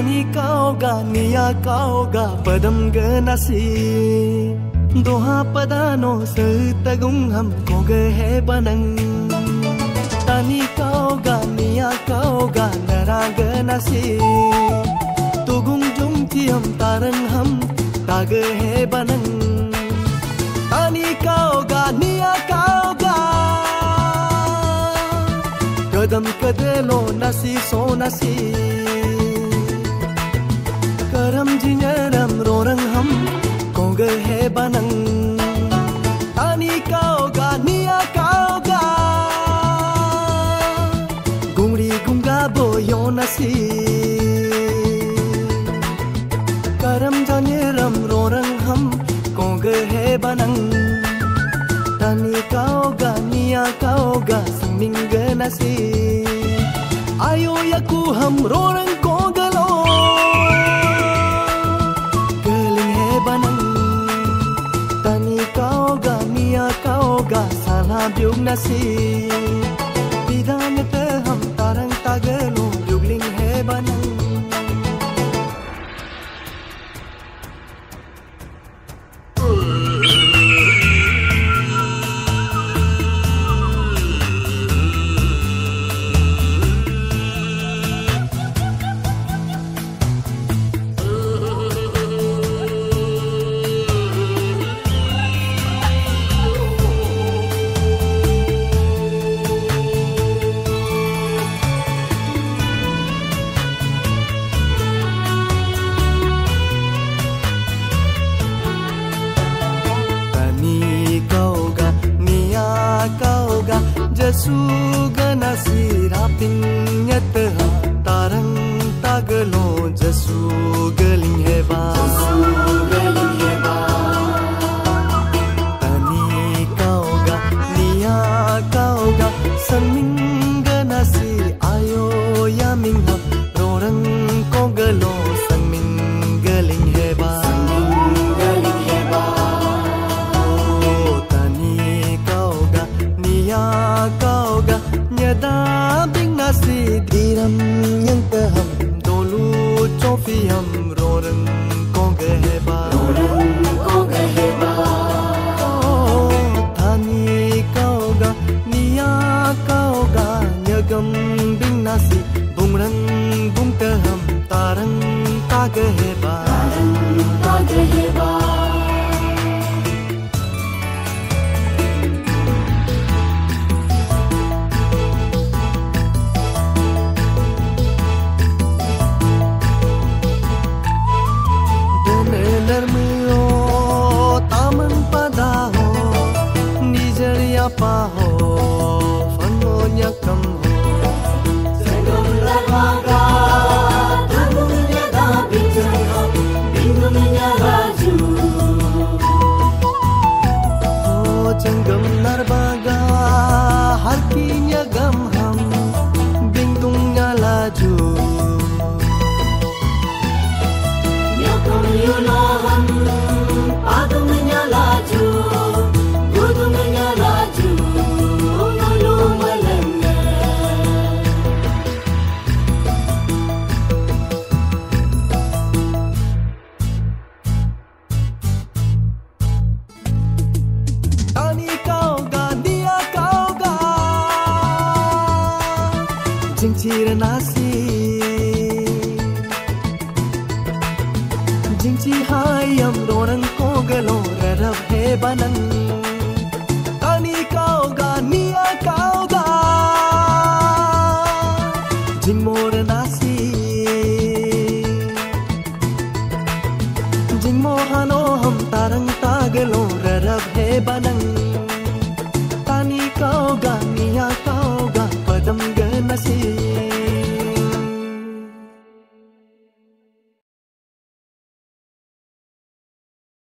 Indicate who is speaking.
Speaker 1: Tani kauga niya kauga padam ganasi Doha padano sertagung ham koge he banang Tani kauga niya kauga naraga nasi Tugung jung tiam tarang ham tage he banang Tani kauga niya kauga Kadam kadelo nasi so nasi Karam jinyaram rorang ham koge he banang Tani kauga niya kauga Gungri gunga boyo nasi Karam jinyaram rorang ham koge he banang Tani kauga niya kauga singmingga nasi Ayo yaku ham rorang koga lo Geling he banang Tani kauga niya kauga salah byug nasi Bidang te ham tarang tagalo byugling he banang Jasuga nasi raping nyataha tarang tagalo jasuga ling heba Tani kauga niya kauga sangmingga nasi ayo yaming hap rorang kogalo sangmingga ling heba kauga nyada bing nasi diram yang teham dolu chofi ham rorang koge heba Tani kauga niya kauga nyagam bing nasi bungrang bung teham tarang tage heba Paho, fangonya kamho.
Speaker 2: Sengom larmaga, tangungnya dabing jengam, bingungnya laju.
Speaker 1: Oh, jenggam larbaga, harkinya gamham, bingungnya laju.
Speaker 2: Nyakam yuloham, padungnya laju. Gudungnya laju, lalu melengah.
Speaker 1: Tani kauga niya kauga jingchir nasi jingchi hayam rorang kogalo rarab he banang Tani kauga niya kauga jingmor nasi jingmohano ham tarang tagalo rarab he banang Tani kauga niya kauga padam ganasi